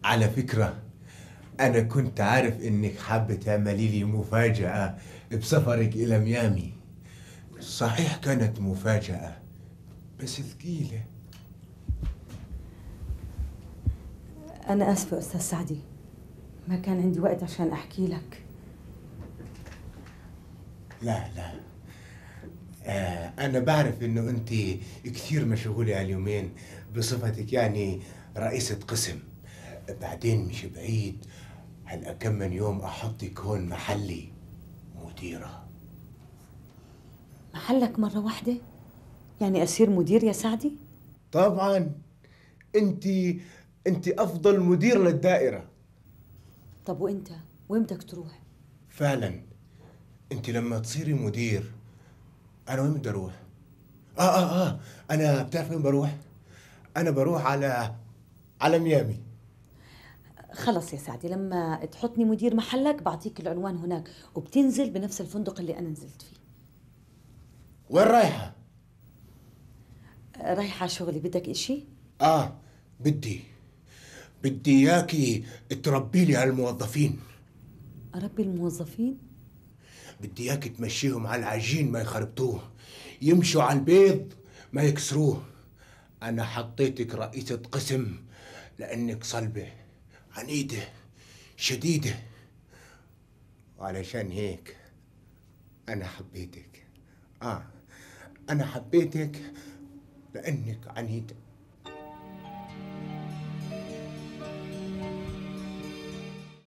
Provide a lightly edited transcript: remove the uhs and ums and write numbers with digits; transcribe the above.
على فكرة، أنا كنت عارف إنك حابة تعملي لي مفاجأة بسفرك إلى ميامي. صحيح كانت مفاجأة بس ثقيلة. أنا آسفة أستاذ سعدي، ما كان عندي وقت عشان أحكي لك. لا لا، أنا بعرف إنه أنت كثير مشغولة هاليومين بصفتك يعني رئيسة قسم. بعدين مش بعيد هلا كم من يوم أحطك هون محلي مديرة. محلك مرة واحدة؟ يعني أصير مدير يا سعدي؟ طبعا. أنت أنت أفضل مدير للدائرة. طب وأنت وين بدك تروح؟ فعلا، أنت لما تصيري مدير أنا وين بدي أروح؟ أنا بتعرف وين بروح؟ أنا بروح على ميامي. خلص يا سعدي، لما تحطني مدير محلك بعطيك العنوان هناك، وبتنزل بنفس الفندق اللي أنا نزلت فيه. وين رايحة؟ رايحة على شغلي، بدك إشي؟ آه، بدي إياكي تربي لي هالموظفين. أربي الموظفين؟ بدي إياكي تمشيهم على العجين ما يخربطوه، يمشوا على البيض ما يكسروه. أنا حطيتك رئيسة قسم لأنك صلبة عنيدة شديدة، وعلشان هيك أنا حبيتك. آه، أنا حبيتك لأنك عنيدة.